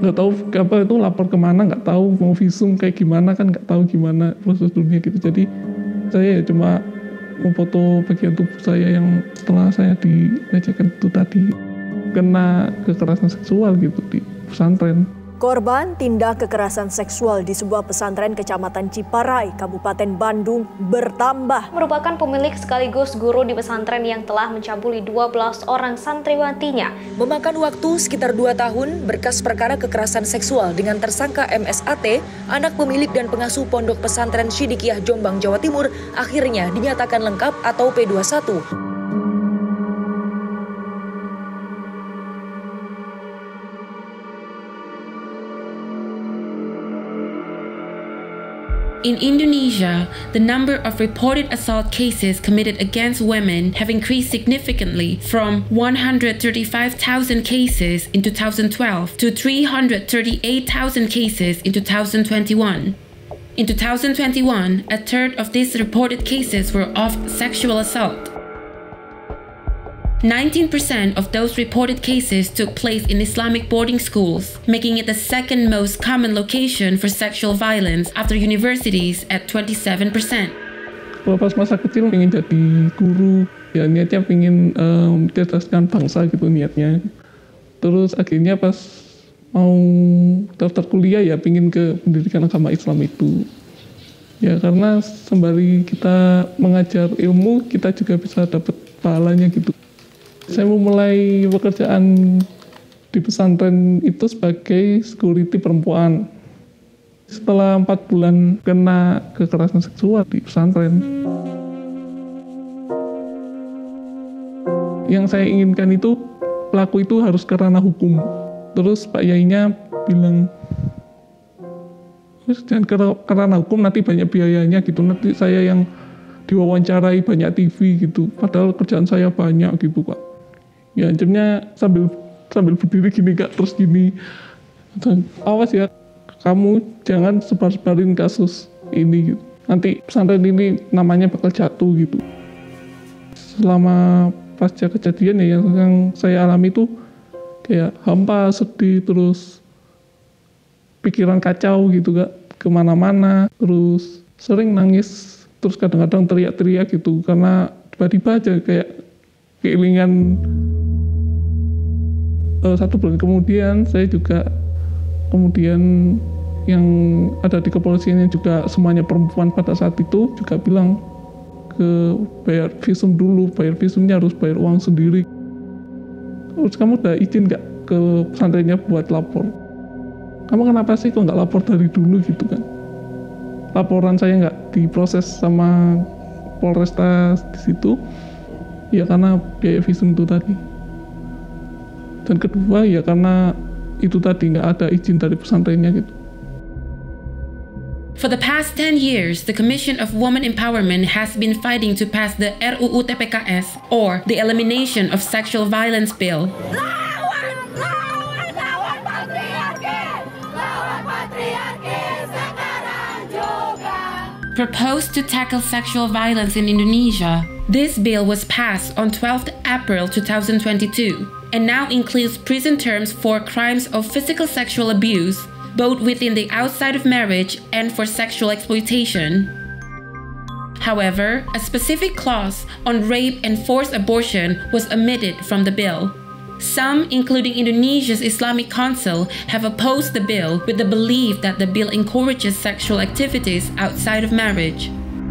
nggak tahu apa itu lapor kemana, nggak tahu mau visum kayak gimana kan, nggak tahu gimana prosedurnya gitu. Jadi saya cuma memfoto bagian tubuh saya yang setelah saya dilecehkan itu tadi, kena kekerasan seksual gitu di pesantren. Korban tindak kekerasan seksual di sebuah pesantren Kecamatan Ciparai, Kabupaten Bandung bertambah. Merupakan pemilik sekaligus guru di pesantren yang telah mencabuli 12 orang santriwatinya. Memakan waktu sekitar 2 tahun, berkas perkara kekerasan seksual dengan tersangka MSAT, anak pemilik dan pengasuh pondok pesantren Sidikiyah Jombang, Jawa Timur, akhirnya dinyatakan lengkap atau P21. In Indonesia, the number of reported assault cases committed against women have increased significantly from 135,000 cases in 2012 to 338,000 cases in 2021. In 2021, a third of these reported cases were of sexual assault. 19% of those reported cases took place in Islamic boarding schools, making it the second most common location for sexual violence after universities at 27%. Kalau pas masa kecil pengen jadi guru, ya niatnya pengen mencerdaskan bangsa gitu niatnya. Terus akhirnya pas mau daftar kuliah ya pengen ke pendidikan agama Islam itu. Ya karena sembari kita mengajar ilmu, kita juga bisa dapat pahalanya gitu. Saya memulai pekerjaan di pesantren itu sebagai security perempuan. Setelah 4 bulan kena kekerasan seksual di pesantren. Yang saya inginkan itu pelaku itu harus ke ranah hukum. Terus Pak Yainya bilang, jangan ke ranah hukum, nanti banyak biayanya gitu. Nanti saya yang diwawancarai banyak TV gitu. Padahal kerjaan saya banyak gitu Pak. Ya akhirnya sambil berdiri gini Kak, terus gini, awas ya kamu jangan sebar-sebarin kasus ini gitu. Nanti pesantren ini namanya bakal jatuh gitu. Selama pasca kejadian ya yang saya alami itu kayak hampa, sedih, terus pikiran kacau gitu Kak, kemana-mana, terus sering nangis, terus kadang-kadang teriak-teriak gitu karena tiba-tiba aja kayak keilingan. 1 bulan kemudian saya juga kemudian yang ada di kepolisian yang juga semuanya perempuan pada saat itu juga bilang ke bayar visum dulu, bayar visumnya harus bayar uang sendiri. Terus kamu udah izin nggak ke pesantrennya buat lapor? Kamu kenapa sih kok nggak lapor dari dulu gitu kan? Laporan saya nggak diproses sama Polresta di situ, ya karena biaya visum itu tadi. Dan kedua ya karena itu tadi nggak ada izin dari pesantrennya gitu. For the past 10 years, the Commission of Women Empowerment has been fighting to pass the RUU TPKS, or the Elimination of Sexual Violence Bill. Lawan patriarki, sekarang juga. Proposed to tackle sexual violence in Indonesia, this bill was passed on 12th April 2022 and now includes prison terms for crimes of physical sexual abuse, both within the outside of marriage and for sexual exploitation. However, a specific clause on rape and forced abortion was omitted from the bill. Some, including Indonesia's Islamic Council, have opposed the bill with the belief that the bill encourages sexual activities outside of marriage.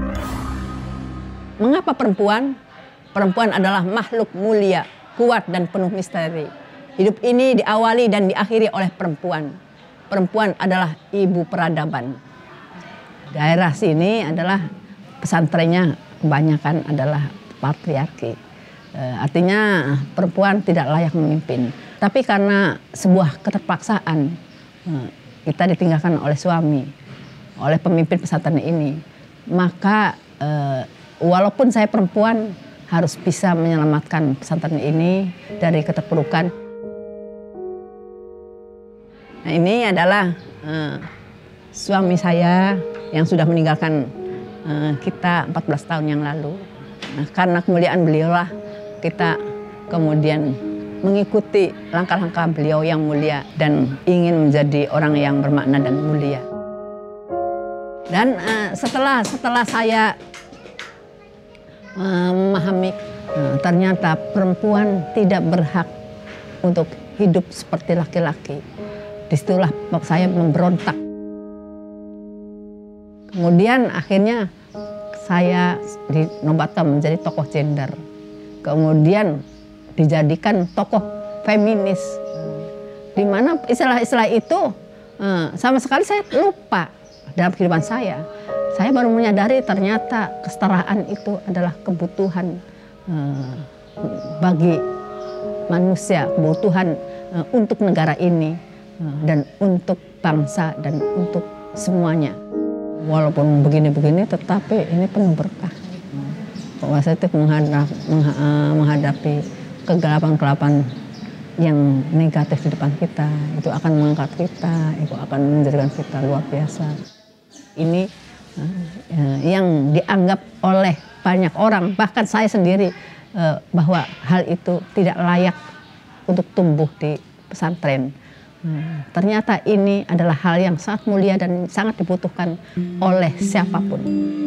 Mengapa perempuan? Perempuan adalah makhluk mulia, kuat dan penuh misteri. Hidup ini diawali dan diakhiri oleh perempuan. Perempuan adalah ibu peradaban. Daerah sini adalah pesantrennya kebanyakan adalah patriarki. Artinya perempuan tidak layak memimpin. Tapi karena sebuah keterpaksaan, kita ditinggalkan oleh suami, oleh pemimpin pesantren ini. Maka walaupun saya perempuan, harus bisa menyelamatkan pesantren ini dari keterpurukan. Nah, ini adalah suami saya yang sudah meninggalkan kita 14 tahun yang lalu. Nah, karena kemuliaan beliaulah kita kemudian mengikuti langkah-langkah beliau yang mulia dan ingin menjadi orang yang bermakna dan mulia. Dan setelah saya memahami ternyata perempuan tidak berhak untuk hidup seperti laki-laki, disitulah saya memberontak. Kemudian akhirnya saya dinobatkan menjadi tokoh gender. Kemudian dijadikan tokoh feminis. Di mana istilah-istilah itu sama sekali saya lupa dalam kehidupan saya. Saya baru menyadari ternyata kesetaraan itu adalah kebutuhan bagi manusia, kebutuhan untuk negara ini dan untuk bangsa dan untuk semuanya. Walaupun begini-begini, tetapi ini penuh berkah. Bahwa saya itu menghadapi kegelapan-kegelapan yang negatif di depan kita, itu akan mengangkat kita, itu akan menjadikan kita luar biasa. Ini yang dianggap oleh banyak orang, bahkan saya sendiri, bahwa hal itu tidak layak untuk tumbuh di pesantren. Ternyata ini adalah hal yang sangat mulia dan sangat dibutuhkan oleh siapapun.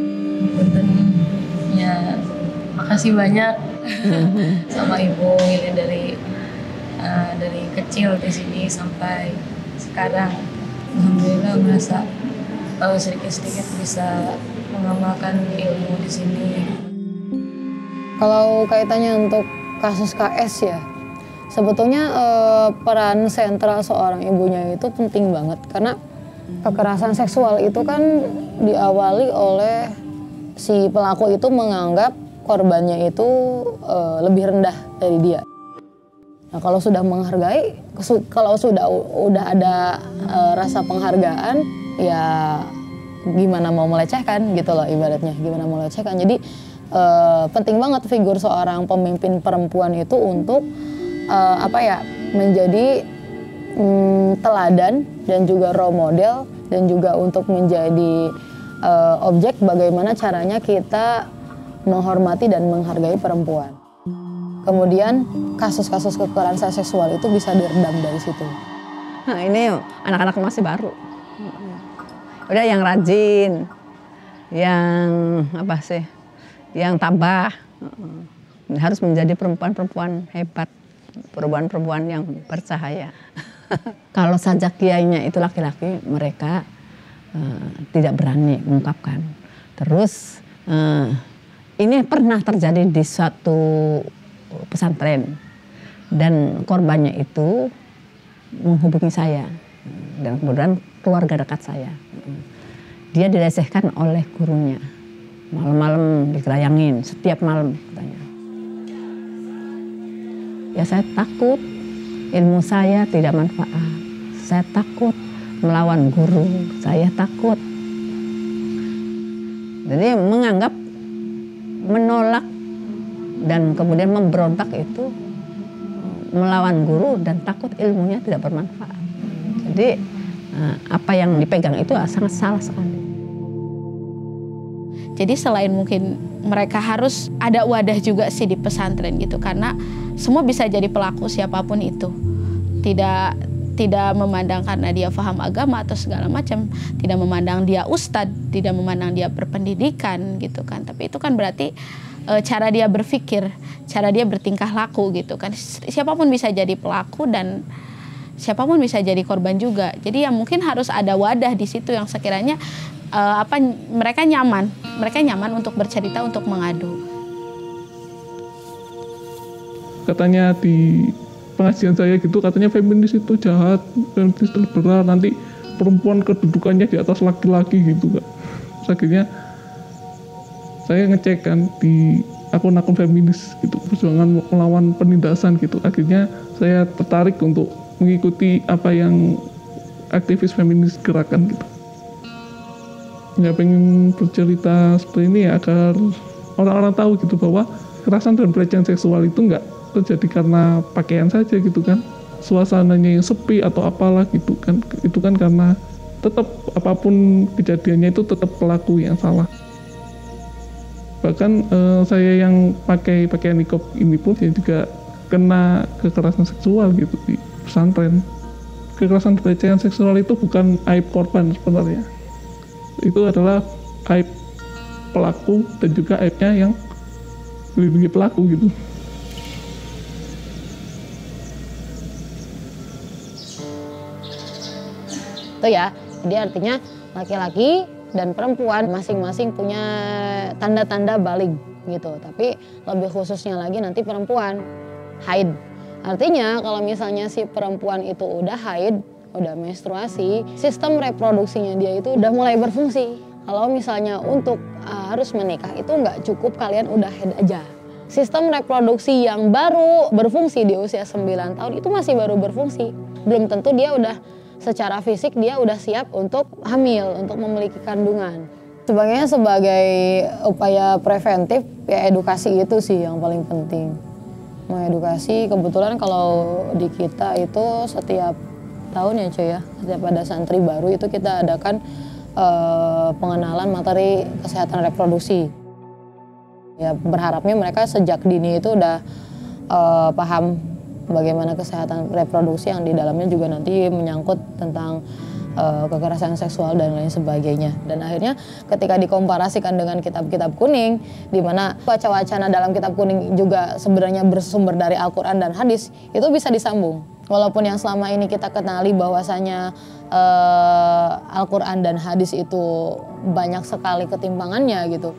Ya, makasih banyak sama Ibu ini dari kecil di sini sampai sekarang. Alhamdulillah merasa sedikit-sedikit bisa mengamalkan ilmu di sini. Kalau kaitannya untuk kasus KS ya, sebetulnya peran sentral seorang ibunya itu penting banget karena kekerasan seksual itu kan diawali oleh si pelaku itu menganggap korbannya itu lebih rendah dari dia. Nah, kalau sudah menghargai, kalau udah ada rasa penghargaan, ya gimana mau melecehkan gitu loh ibaratnya, gimana mau melecehkan. Jadi penting banget figur seorang pemimpin perempuan itu untuk menjadi teladan dan juga role model dan juga untuk menjadi objek bagaimana caranya kita menghormati dan menghargai perempuan. Kemudian kasus-kasus kekerasan seksual itu bisa diredam dari situ. Nah, ini anak-anak masih baru. Udah yang rajin, yang yang tabah, harus menjadi perempuan-perempuan hebat, perempuan-perempuan yang bercahaya. Kalau saja kiainya itu laki-laki, mereka tidak berani mengungkapkan. Terus ini pernah terjadi di suatu pesantren dan korbannya itu menghubungi saya dan kemudian keluarga dekat saya. Dia dilecehkan oleh gurunya. Malam-malam digerayangin, setiap malam katanya. Ya saya takut, ilmu saya tidak manfaat. Saya takut melawan guru, saya takut. Jadi menganggap, menolak, dan kemudian memberontak itu melawan guru dan takut ilmunya tidak bermanfaat. Jadi apa yang dipegang itu sangat salah sekali. Jadi selain mungkin mereka harus ada wadah juga sih di pesantren gitu, karena semua bisa jadi pelaku siapapun itu. Tidak memandang karena dia paham agama atau segala macam, tidak memandang dia ustadz, tidak memandang dia berpendidikan gitu kan. Tapi itu kan berarti cara dia berpikir, cara dia bertingkah laku gitu kan. Siapapun bisa jadi pelaku dan siapapun bisa jadi korban juga. Jadi ya mungkin harus ada wadah di situ yang sekiranya mereka nyaman untuk bercerita, untuk mengadu. Katanya di pengajian saya gitu, katanya feminis itu jahat, feminis itu liberal, nanti perempuan kedudukannya di atas laki-laki gitu Kak. Terus akhirnya saya ngecek kan di akun-akun feminis gitu, perjuangan melawan penindasan gitu. Akhirnya saya tertarik untuk mengikuti apa yang aktivis feminis gerakan gitu. Ya pengen bercerita seperti ini ya, agar orang-orang tahu gitu bahwa kekerasan dan pelecehan seksual itu nggak terjadi karena pakaian saja gitu kan, suasananya yang sepi atau apalah gitu kan, itu kan karena tetap apapun kejadiannya itu tetap pelaku yang salah. Bahkan saya yang pakai pakaian niqab ini pun saya juga kena kekerasan seksual gitu di pesantren. Kekerasan pelecehan seksual itu bukan aib korban sebenarnya. Itu adalah aib pelaku dan juga aibnya yang melindungi pelaku gitu. Itu ya, jadi artinya laki-laki dan perempuan masing-masing punya tanda-tanda baligh gitu. Tapi lebih khususnya lagi nanti perempuan haid. Artinya kalau misalnya si perempuan itu udah haid, udah menstruasi, sistem reproduksinya dia itu udah mulai berfungsi. Kalau misalnya untuk harus menikah itu nggak cukup kalian udah haid aja. Sistem reproduksi yang baru berfungsi di usia 9 tahun itu masih baru berfungsi. Belum tentu dia udah secara fisik dia udah siap untuk hamil, untuk memiliki kandungan. Sebagai upaya preventif, ya edukasi itu sih yang paling penting. Mengedukasi, kebetulan kalau di kita itu setiap tahun ya cuy ya, setiap ada santri baru itu kita adakan pengenalan materi kesehatan reproduksi. Ya berharapnya mereka sejak dini itu udah paham bagaimana kesehatan reproduksi yang di dalamnya juga nanti menyangkut tentang kekerasan seksual dan lain sebagainya. Dan akhirnya ketika dikomparasikan dengan kitab-kitab kuning, di mana wacana dalam kitab kuning juga sebenarnya bersumber dari Al-Quran dan hadis, itu bisa disambung. Walaupun yang selama ini kita kenali bahwasanya Al-Quran dan hadis itu banyak sekali ketimpangannya gitu.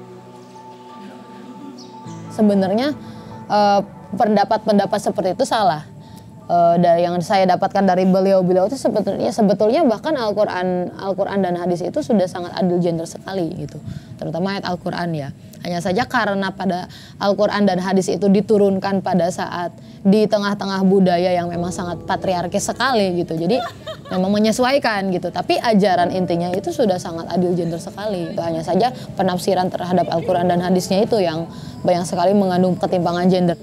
Sebenarnya pendapat-pendapat seperti itu salah. Dari yang saya dapatkan dari beliau-beliau itu sebetulnya bahkan Al-Quran dan hadis itu sudah sangat adil gender sekali gitu, terutama ayat Al-Quran ya. Hanya saja karena pada Al-Quran dan hadis itu diturunkan pada saat di tengah-tengah budaya yang memang sangat patriarkis sekali gitu, jadi memang menyesuaikan gitu. Tapi ajaran intinya itu sudah sangat adil gender sekali. Itu hanya saja penafsiran terhadap Al-Quran dan hadisnya itu yang banyak sekali mengandung ketimpangan gender.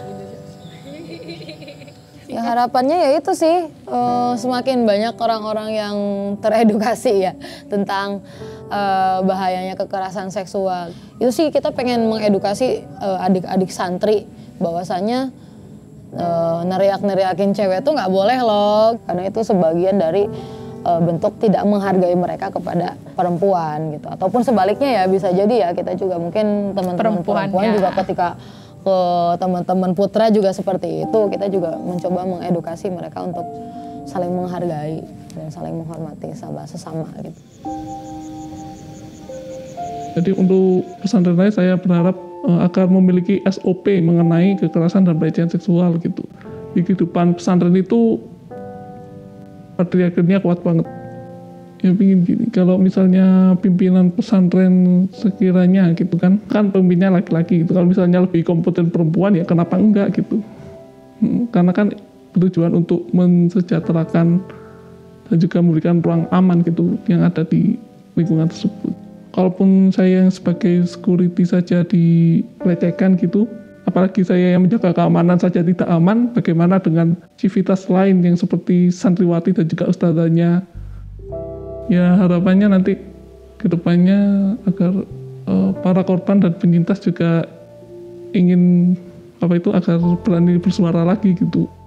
Ya harapannya ya itu sih semakin banyak orang-orang yang teredukasi ya tentang bahayanya kekerasan seksual. Itu sih kita pengen mengedukasi adik-adik santri bahwasanya neriak-neriakin cewek tuh nggak boleh loh, karena itu sebagian dari bentuk tidak menghargai mereka kepada perempuan gitu. Ataupun sebaliknya ya bisa jadi ya kita juga mungkin teman-teman perempuan juga ketika ke teman-teman putra juga seperti itu, kita juga mencoba mengedukasi mereka untuk saling menghargai dan saling menghormati sesama gitu. Jadi untuk pesantren saya berharap agar memiliki SOP mengenai kekerasan dan pelecehan seksual gitu. Di kehidupan pesantren itu patriarkinya kuat banget. Ya pingin gini, kalau misalnya pimpinan pesantren sekiranya gitu kan pemimpinnya laki-laki gitu, kalau misalnya lebih kompeten perempuan ya kenapa enggak gitu. Karena kan bertujuan untuk mensejahterakan dan juga memberikan ruang aman gitu yang ada di lingkungan tersebut. Kalaupun saya yang sebagai security saja dilecehkan gitu, apalagi saya yang menjaga keamanan saja tidak aman, bagaimana dengan civitas lain yang seperti santriwati dan juga ustadzanya. Ya harapannya nanti ke depannya agar para korban dan penyintas juga ingin agar berani bersuara lagi gitu.